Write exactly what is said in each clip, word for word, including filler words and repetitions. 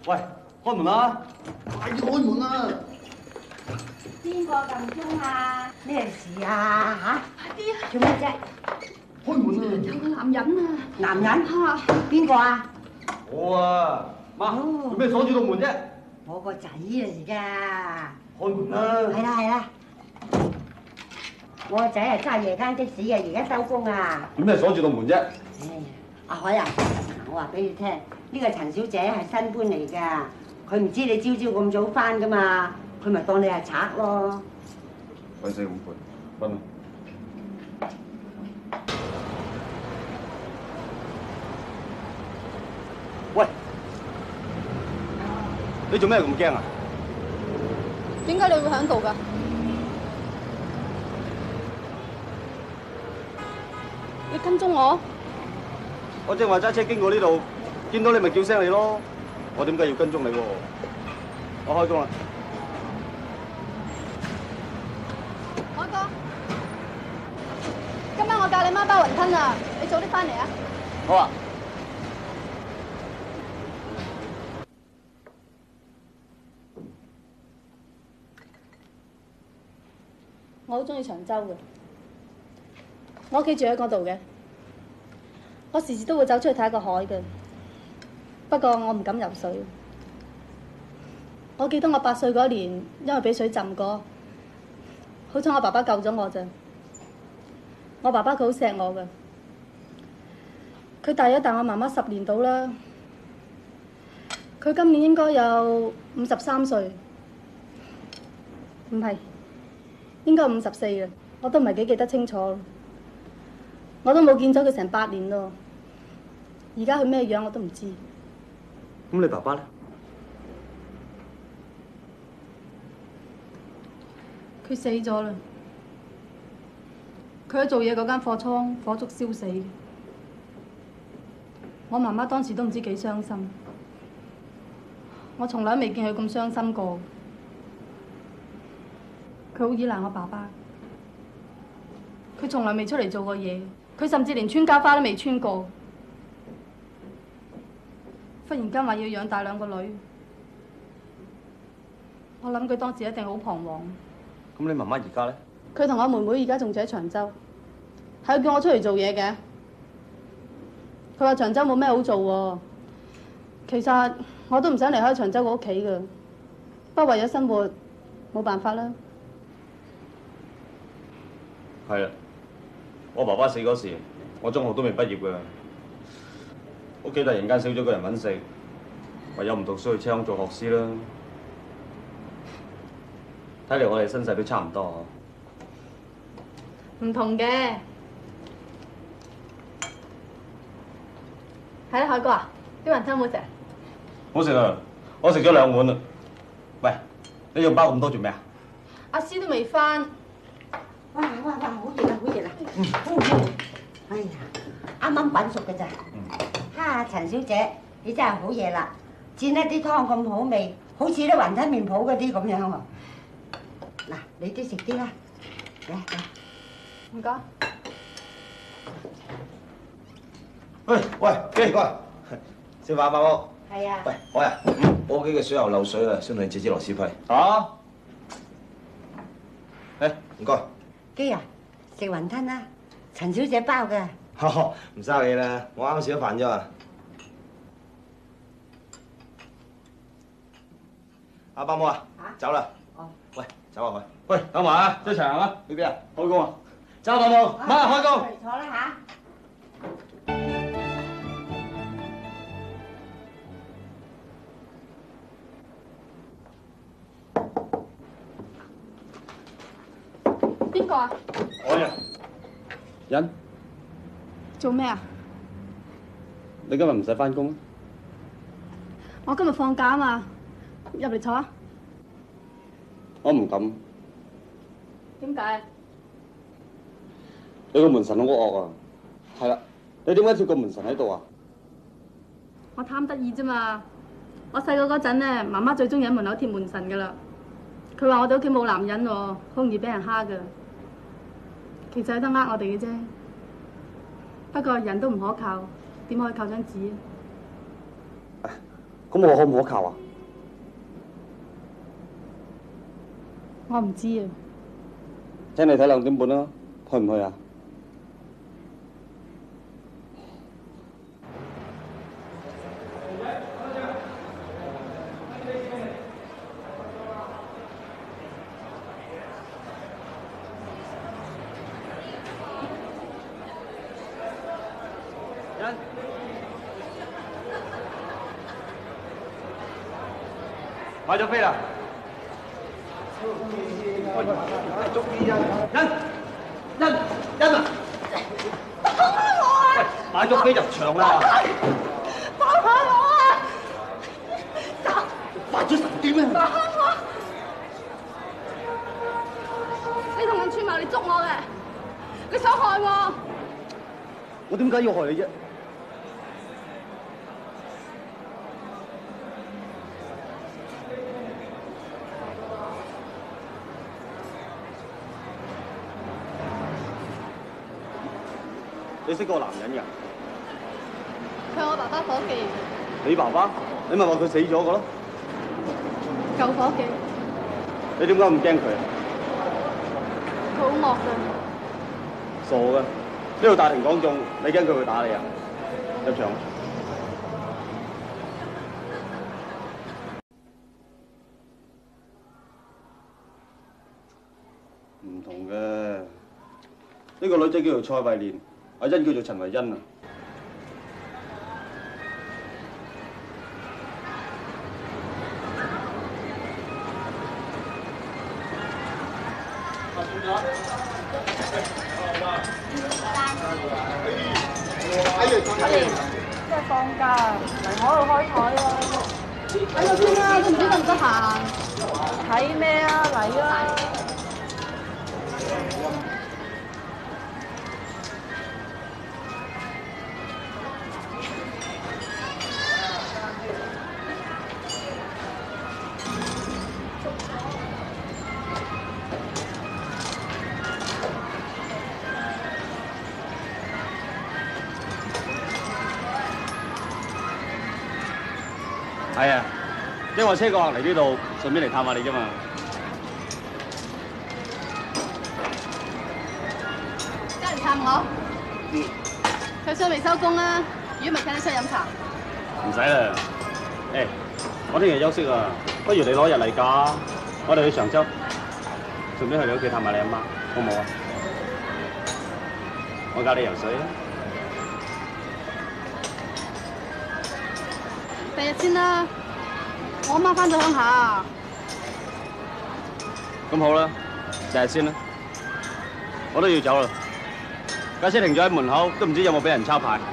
喂，開門啦！ 快啲開門啦！ 邊個撳鐘啊？咩事啊？嚇！ 快啲啊！ 做咩啫？ 開門啊！ 有個男人啊！ 男人嚇！ 邊個啊？ 我啊，媽，做咩鎖住道門啫？ 我個仔啊，而家。 開門啦！ 係啦係啦。我個仔係揸夜間的士嘅，而家收工啊。 做咩鎖住道門啫？ 唉，阿海啊，我話俾你聽，呢個陳小姐係新搬嚟㗎，佢唔知你朝朝咁早翻㗎嘛，佢咪當你係賊咯。 鬼死咁攰，瞓啦！喂，你做咩咁驚啊？ 點解你會喺度㗎？你跟蹤我？ 我正話揸車經過呢度，見到你咪叫聲你咯。我點解要跟蹤你喎？我開工啦。 海哥，今晚我教你孖包雲吞啊！你早啲翻嚟啊！ 好啊。 我好中意長洲嘅，我屋企住喺嗰度嘅，我時時都會走出去睇個海嘅。不過我唔敢游水。我記得我八歲嗰年，因為俾水浸過，好彩我爸爸救咗我咋。我爸爸佢好錫我㗎，佢大咗大我媽媽十年到啦。佢今年應該有五十三歲，唔係。應該五十四啦，我都唔係幾記得清楚。我都冇見咗佢成八年咯，而家佢咩樣我都唔知。 咁你爸爸咧？ 佢死咗啦，佢喺做嘢嗰間貨倉火燭燒死嘅。我媽媽當時都唔知幾傷心，我從來未見佢咁傷心過。佢好依賴我爸爸，佢從來未出嚟做過嘢，佢甚至連穿膠花都未穿過。忽然間話要養大兩個女，我諗佢當時一定好彷徨。 咁你媽媽而家咧？ 佢同我妹妹而家仲住喺長洲，係佢叫我出嚟做嘢嘅。佢話長洲冇咩好做喎，其實我都唔想離開長洲個屋企㗎，不過為咗生活，冇辦法啦。 係啊，我爸爸死嗰時，我中學都未畢業㗎，屋企突然間少咗個人揾食，唯有唔讀書去車行做學師啦。睇嚟我哋身世都差唔多嗬。唔同嘅，係啦，海哥啊，啲雲吞好食。 好食啊！我食咗兩碗啦。喂，你仲包咁多做咩啊？ 阿師都未返。 哇哇哇！好熱啊，好熱啊！嗯，好好。哎呀，啱啱滾熟嘅咋？哈，陳小姐，你真係好嘢啦！煎一啲湯咁好味，好似啲雲吞麵鋪嗰啲咁樣喎。嗱，你都食啲啦。嚟嚟。 唔該。 喂喂，幾過嚟？食飯伯母。 係啊。 喂，我啊，我屋企嘅水喉漏水啦，想同你借支螺絲批。 嚇？ 誒，唔該。 基啊，食雲吞啦，陳小姐包嘅。 唔生氣啦，我啱食咗飯啫嘛。阿伯母啊，走啦。 哦。 喂，走啊佢。 喂，等埋啊，一齊行啊！ 去邊啊？ 開工啊！走，伯母，媽開工。 坐啦嚇。 邊個啊？ 我呀，欣， 做咩啊？ 你今日唔使返工？ 我今日放假啊嘛，入嚟坐啊。 我唔敢。 點解？ 你個門神好惡啊！係啦，你點解貼個門神喺度啊？ 我貪得意啫嘛。我細個嗰陣咧，媽媽最中意喺門口貼門神噶啦。佢話我哋屋企冇男人喎，好容易俾人蝦噶。其實係得呃我哋嘅啫。不過人都唔可靠，點可以靠張紙啊？ 咁我可唔可靠啊？ 我唔知啊。 請你睇兩點半啦，去唔去啊？人買咗飛啦！ 捉啲人，人人人啊！ 放開我啊！ 買咗飛入場啦！ 放開我啊！走！ 發咗神經啊！ 放開我！ 你同人串埋嚟捉我嘅，你想害我？ 我點解要害你啫？你識個男人㗎？ 佢係我爸爸伙計， 你爸爸？你咪話佢死咗個咯？ 舊伙計， 你點解唔驚佢啊？ 佢好惡㗎。 傻㗎！呢度大庭廣眾，你驚佢會打你啊？入場。唔同嘅，呢個女仔叫做蔡慧蓮，阿欣叫做陳慧欣啊。 即係放假嚟我度開台啊！ 喺度先啦，都唔知得唔得閒。 睇咩啊？嚟啊！ 係啊，因為我車個客嚟呢度，順便嚟探下你啫嘛。 家人探我？ 嗯。 佢想未收工啊？如果唔係請你出去飲茶。 唔使啦。誒，我聽日休息啊，不如你攞日例假，我哋去長洲，順便去你屋企探下你阿媽，好唔好啊？我教你游水啊。 第日先啦，我阿媽翻咗鄉下。 咁好啦，第日先啦。我都要走啦，架車停咗喺門口，都唔知有冇俾人抄牌。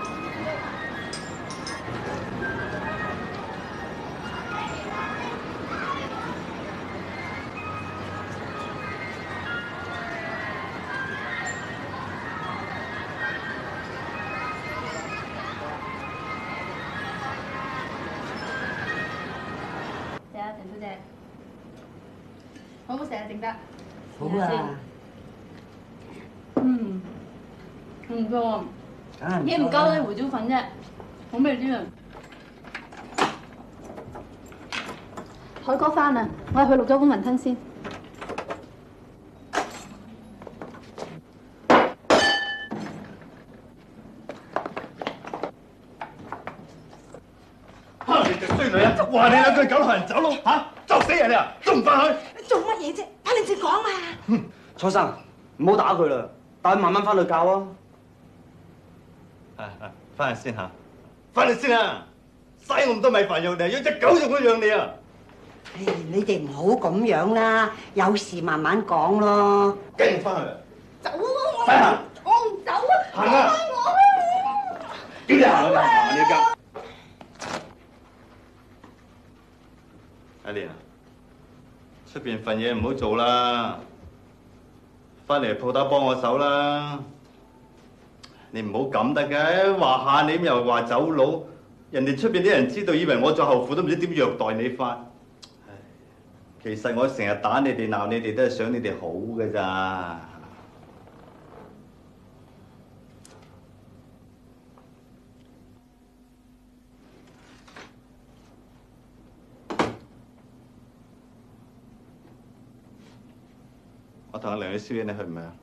謝啊，陳小姐，好唔好食啊？整得好啊！ 嗯，唔錯， 梗係嘢唔夠你胡椒粉啫，好味啲啊！海哥翻啦，我去錄咗碗雲吞先。 你條衰女啊！話你兩句九流人走佬嚇，作死人啊！仲唔翻去？ 你做乜嘢啫？睇你先講啊！ 蔡生，唔好打佢啦，帶佢慢慢翻去教啊。 係係，翻去先嚇，翻去先啊！嘥咁多米飯養你，養隻狗仲會養你啊！ 唉，你哋唔好咁樣啦，有事慢慢講咯。 跟我翻去。 走啊！我快行！ 我唔走啊！ 行啊！叫你行啊！行你家。阿蓮啊，出邊份嘢唔好做啦，翻嚟鋪頭幫我手啦。你唔好咁得嘅，話下你又話走佬，人哋出邊啲人知道，以為我做後父都唔知點虐待你法。唉，其實我成日打你哋鬧你哋都係想你哋好嘅咋。 我同阿娘去宵夜，你去唔去啊？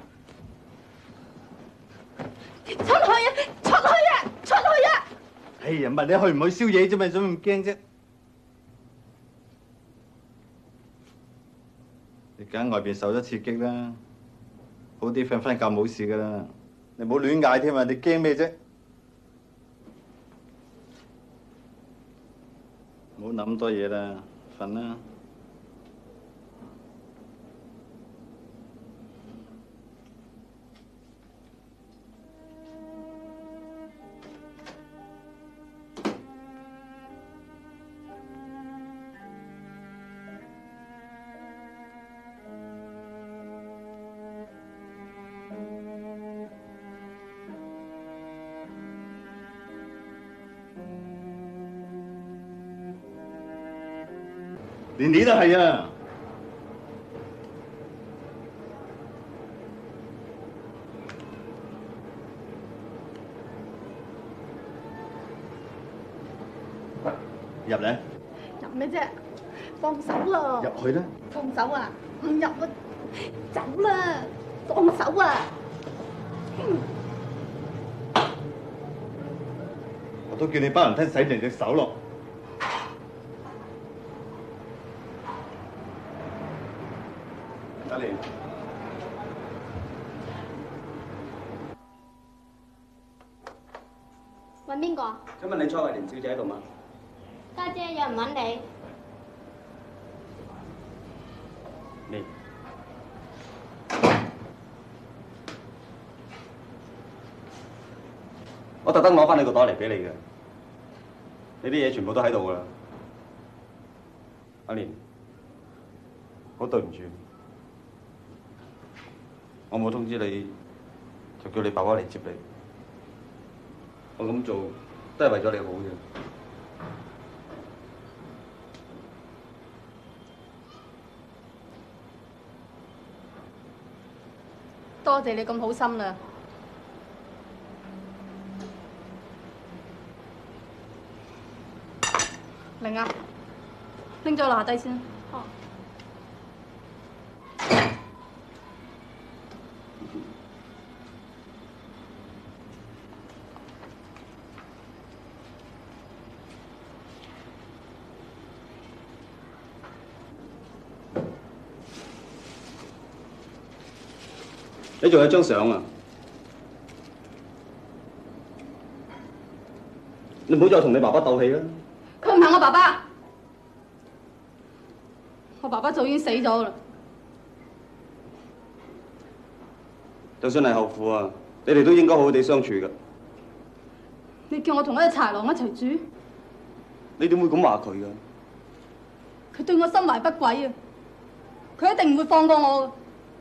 出去啊！出去啊！出去啊！ 哎呀，問你去唔去宵夜啫嘛，做咩咁驚啫？你梗外邊受咗刺激啦，好啲瞓瞓覺冇事噶啦。你唔好亂嗌添啊！你驚咩啫？唔好諗咁多嘢啦，瞓啦。連你都係啊！入嚟， 入咩啫？放手啦！ 入去啦！ 放手啊！唔入啊！走啦！放手啊！ 我都叫你班人聽洗淨隻手咯。阿蓮， 揾邊個？ 請問你蔡慧蓮小姐喺度嗎？ 家姐有人揾你。 你我特登攞翻你個袋嚟俾你嘅，你啲嘢全部都喺度噶啦。阿蓮，好對唔住，我冇通知你，就叫你爸爸嚟接你。我咁做都係為咗你好啫。 多謝你咁好心啦。玲啊，拎咗落下低先。哦。 你仲有張相啊？你唔好再同你爸爸鬥氣啦！ 佢唔係我爸爸，我爸爸早已經死咗啦。 就算係後父啊，你哋都應該好好地相處㗎。 你叫我同一隻豺狼一齊住？ 你點會咁話佢㗎？ 佢對我心懷不軌啊！佢一定唔會放過我。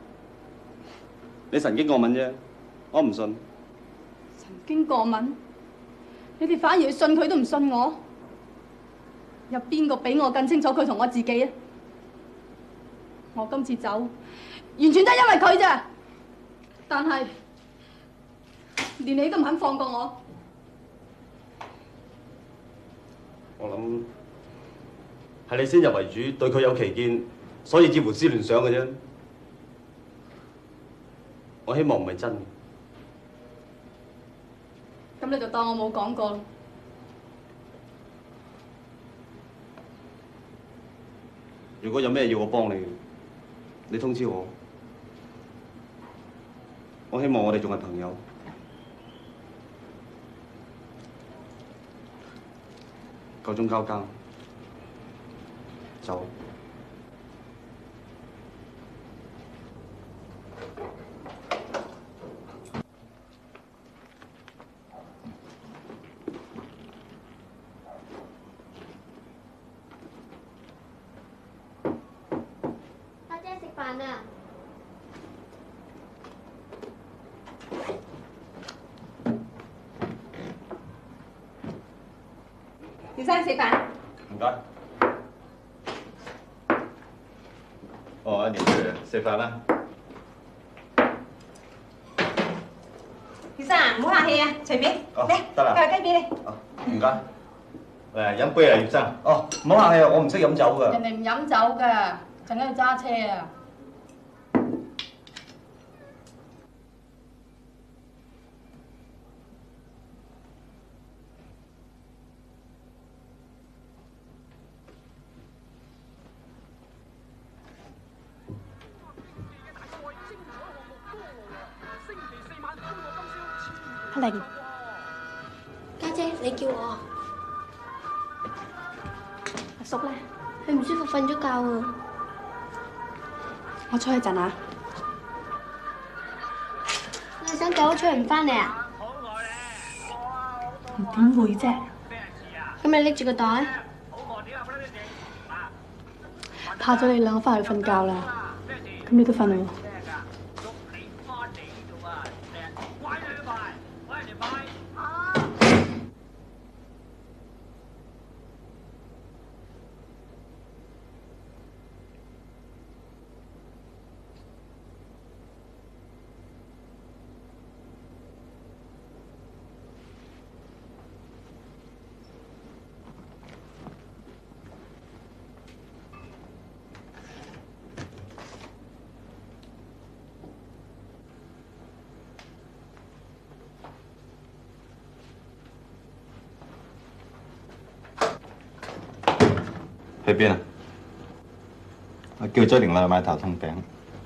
你神經過敏啫，我唔信。 神經過敏？你哋反而去信佢都唔信我？有邊個比我更清楚佢同我自己啊？我今次走，完全都係因為佢啫。但係連你都唔肯放過我。 我諗係你先入為主，對佢有歧見，所以至胡思亂想嘅啫。我希望唔係真嘅。 咁你就當我冇講過啦。 如果有咩要我幫你，你通知我。我希望我哋仲係朋友。夠鐘交更，走。 家姐食飯啊！ 小生食飯。 唔該。 哦，阿年佢食飯啦。 小生啊，唔好客氣啊，隨便。 哦嚟， 得啦嚿雞俾你。 哦，唔該。 誒，飲杯啊，葉生。 哦，唔好客氣啊，我唔識飲酒㗎。 人哋唔飲酒㗎，陣間要揸車啊！ 阿玲， 家姐，你叫我。 阿叔咧， 佢唔舒服，瞓咗覺啊。 我出去陣啊。 你想走咗出去唔翻嚟啊？ 點會啫？ 咁你拎住個袋。 怕咗你兩個翻去瞓覺啦，咁你都瞓啦喎。 去邊啊？我叫咗玲去買頭痛餅。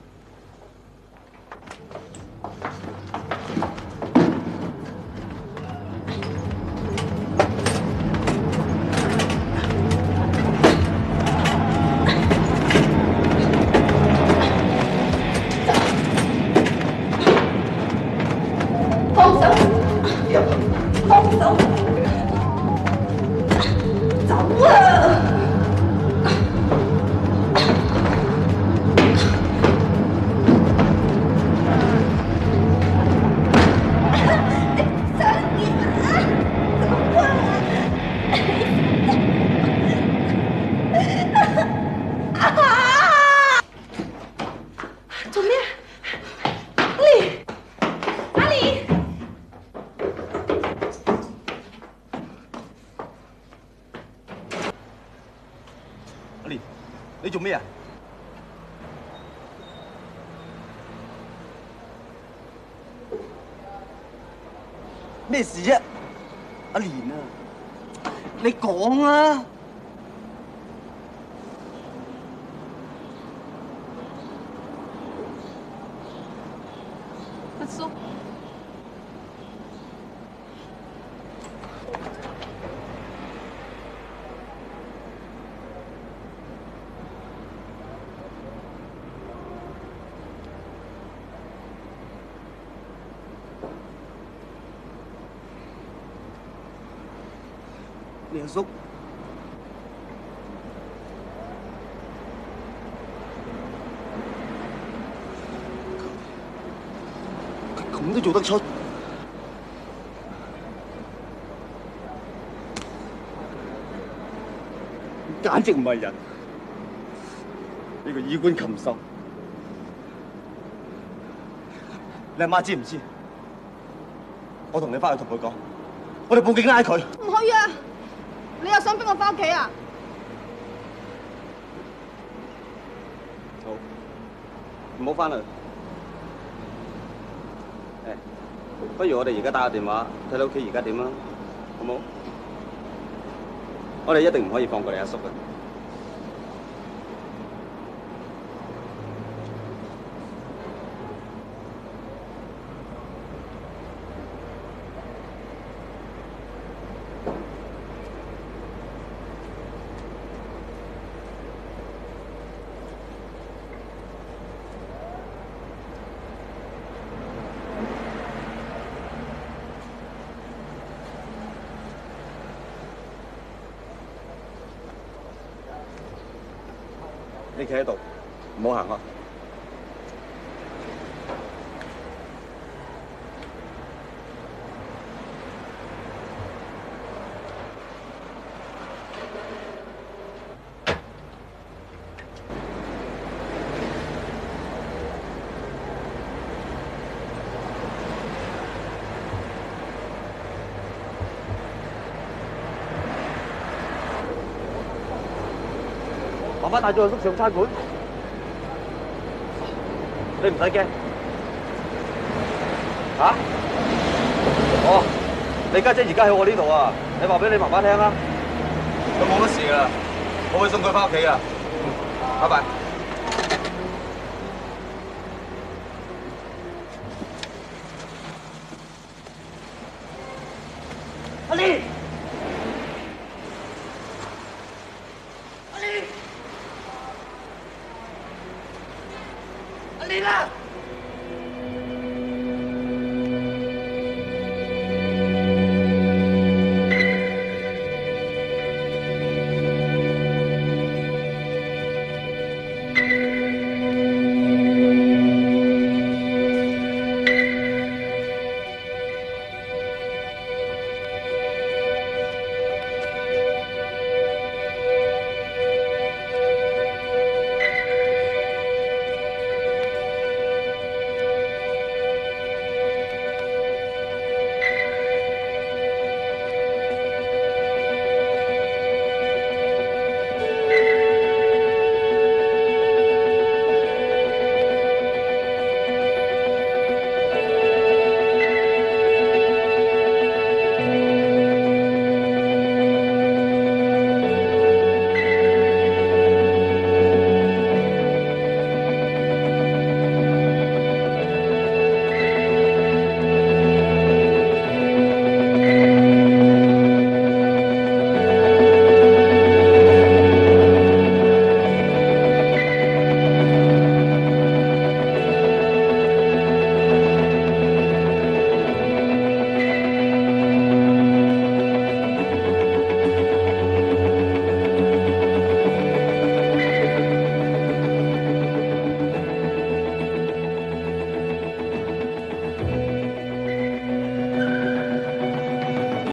放手！放手！走啊！ 做咩？阿蓮，阿蓮， 阿蓮，你做咩啊？咩事啫？阿蓮啊，你講啊！ 阿叔， 你阿叔佢咁都做得出，簡直唔係人！呢個衣冠禽獸，你阿媽知唔知？我同你翻去同佢講，我哋報警拉佢。 唔可以啊！你又想逼我翻屋企啊？ 好，唔好翻去。誒，不如我哋而家打個電話睇睇屋企而家點啦，好冇？我哋一定唔可以放過你阿叔嘅。你企喺度，唔好行開。爸爸帶咗阿叔上餐館，你唔使驚。嚇？哦，你家姐而家喺我呢度啊，你話俾你媽媽聽啊。佢冇乜事㗎啦，我會送佢翻屋企㗎。拜拜。 阿蓮，阿蓮，阿蓮啊！